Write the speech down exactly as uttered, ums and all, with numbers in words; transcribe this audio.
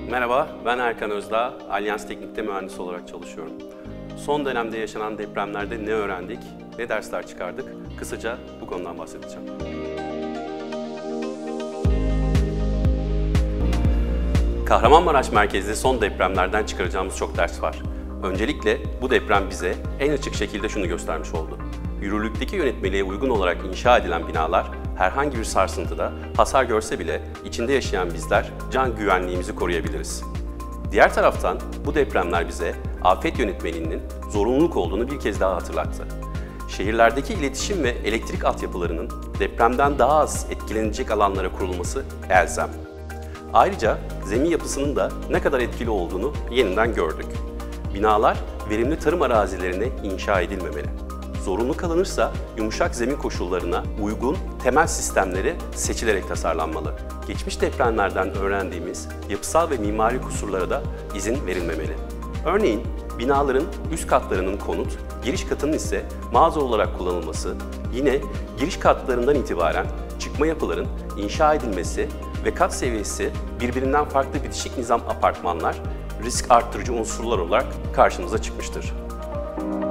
Merhaba, ben Erkan Özdağ. Alyans Teknik'te mühendis olarak çalışıyorum. Son dönemde yaşanan depremlerde ne öğrendik, ne dersler çıkardık? Kısaca bu konudan bahsedeceğim. Kahramanmaraş merkezli son depremlerden çıkaracağımız çok ders var. Öncelikle bu deprem bize en açık şekilde şunu göstermiş oldu. Yürürlükteki yönetmeliğe uygun olarak inşa edilen binalar herhangi bir sarsıntıda hasar görse bile içinde yaşayan bizler can güvenliğimizi koruyabiliriz. Diğer taraftan bu depremler bize afet yönetmeliğinin zorunluluk olduğunu bir kez daha hatırlattı. Şehirlerdeki iletişim ve elektrik altyapılarının depremden daha az etkilenecek alanlara kurulması elzem. Ayrıca zemin yapısının da ne kadar etkili olduğunu yeniden gördük. Binalar verimli tarım arazilerine inşa edilmemeli. Zorunlu kalınırsa yumuşak zemin koşullarına uygun temel sistemleri seçilerek tasarlanmalı. Geçmiş depremlerden öğrendiğimiz yapısal ve mimari kusurlara da izin verilmemeli. Örneğin binaların üst katlarının konut, giriş katının ise mağaza olarak kullanılması, yine giriş katlarından itibaren çıkma yapıların inşa edilmesi ve kat seviyesi birbirinden farklı bitişik nizam apartmanlar risk arttırıcı unsurlar olarak karşımıza çıkmıştır.